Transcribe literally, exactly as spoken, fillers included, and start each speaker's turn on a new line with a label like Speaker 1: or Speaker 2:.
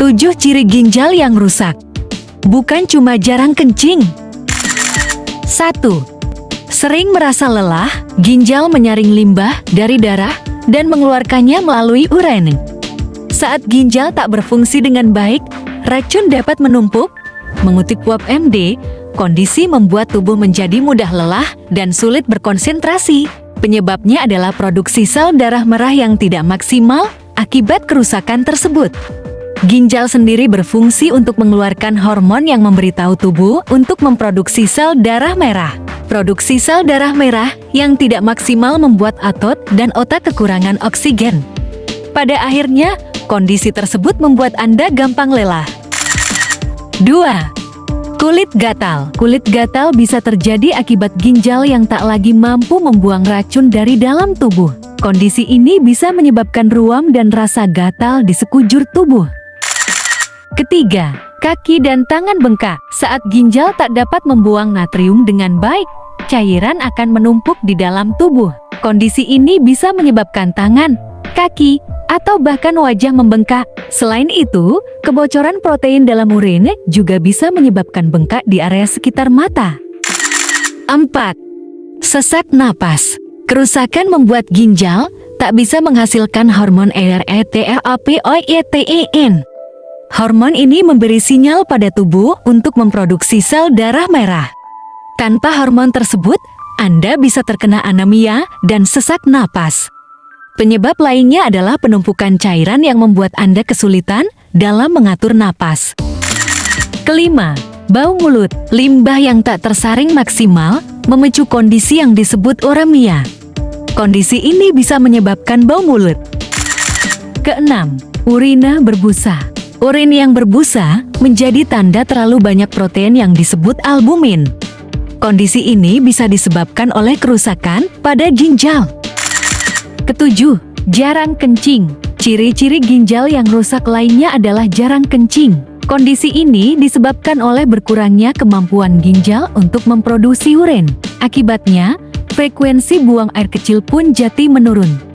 Speaker 1: tujuh ciri ginjal yang rusak. Bukan cuma jarang kencing. satu. Sering merasa lelah, ginjal menyaring limbah dari darah dan mengeluarkannya melalui urin. Saat ginjal tak berfungsi dengan baik, racun dapat menumpuk. Mengutip W A P M D, kondisi membuat tubuh menjadi mudah lelah dan sulit berkonsentrasi. Penyebabnya adalah produksi sel darah merah yang tidak maksimal akibat kerusakan tersebut. Ginjal sendiri berfungsi untuk mengeluarkan hormon yang memberitahu tubuh untuk memproduksi sel darah merah. Produksi sel darah merah yang tidak maksimal membuat otot dan otak kekurangan oksigen. Pada akhirnya, kondisi tersebut membuat Anda gampang lelah. dua. Kulit gatal. Kulit gatal bisa terjadi akibat ginjal yang tak lagi mampu membuang racun dari dalam tubuh. Kondisi ini bisa menyebabkan ruam dan rasa gatal di sekujur tubuh. Ketiga, kaki dan tangan bengkak. Saat ginjal tak dapat membuang natrium dengan baik, cairan akan menumpuk di dalam tubuh. Kondisi ini bisa menyebabkan tangan, kaki, atau bahkan wajah membengkak. Selain itu, kebocoran protein dalam urin juga bisa menyebabkan bengkak di area sekitar mata. empat. Sesak napas. Kerusakan membuat ginjal tak bisa menghasilkan hormon erythropoietin. Hormon ini memberi sinyal pada tubuh untuk memproduksi sel darah merah. Tanpa hormon tersebut, Anda bisa terkena anemia dan sesak napas. Penyebab lainnya adalah penumpukan cairan yang membuat Anda kesulitan dalam mengatur napas. Kelima, bau mulut. Limbah yang tak tersaring maksimal memicu kondisi yang disebut uremia. Kondisi ini bisa menyebabkan bau mulut. Keenam, urina berbusa. Urin yang berbusa menjadi tanda terlalu banyak protein yang disebut albumin. Kondisi ini bisa disebabkan oleh kerusakan pada ginjal. Ketujuh, jarang kencing. Ciri-ciri ginjal yang rusak lainnya adalah jarang kencing. Kondisi ini disebabkan oleh berkurangnya kemampuan ginjal untuk memproduksi urin. Akibatnya, frekuensi buang air kecil pun jadi menurun.